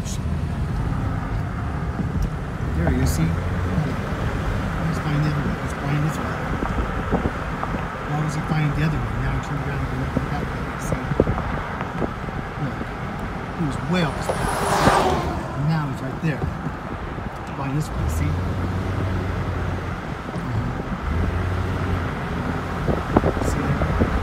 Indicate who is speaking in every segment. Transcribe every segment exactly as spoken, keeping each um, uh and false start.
Speaker 1: shit. There he is, see? He's flying the other way. He's flying this way. Why was he flying the other way? Now he turned around and went that way. See? Look. He was way off his path. And now he's right there. Flying this way, see? See there?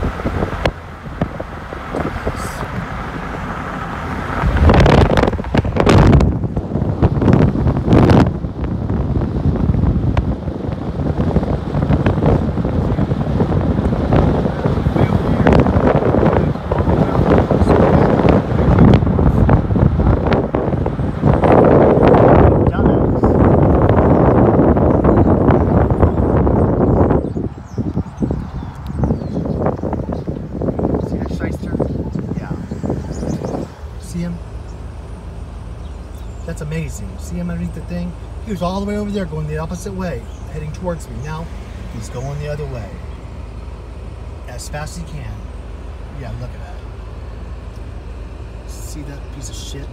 Speaker 1: See him? That's amazing. See him underneath the thing? He was all the way over there going the opposite way, heading towards me. Now he's going the other way. As fast as he can. Yeah, look at that. See that piece of shit?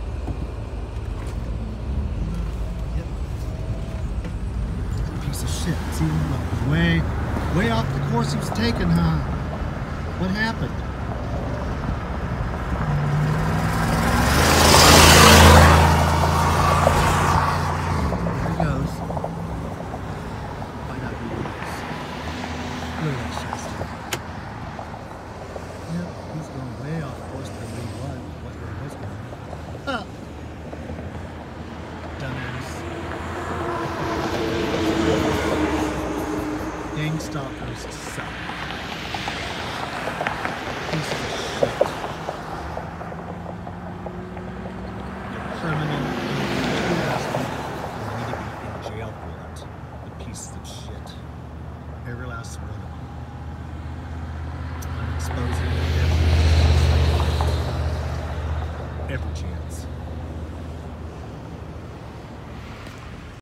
Speaker 1: Yep. Piece of shit. See him? Look, way, way off the course he was taking, huh? What happened? Look at that shit. Yep, he's going way off course than he was. What he was going. Huh. Dumbass. Gangstalkers suck. Piece of shit. You're criminal. You're harassment. You need to be in jail for it. You pieces of shit. Every last one of them. I'm exposing them every chance.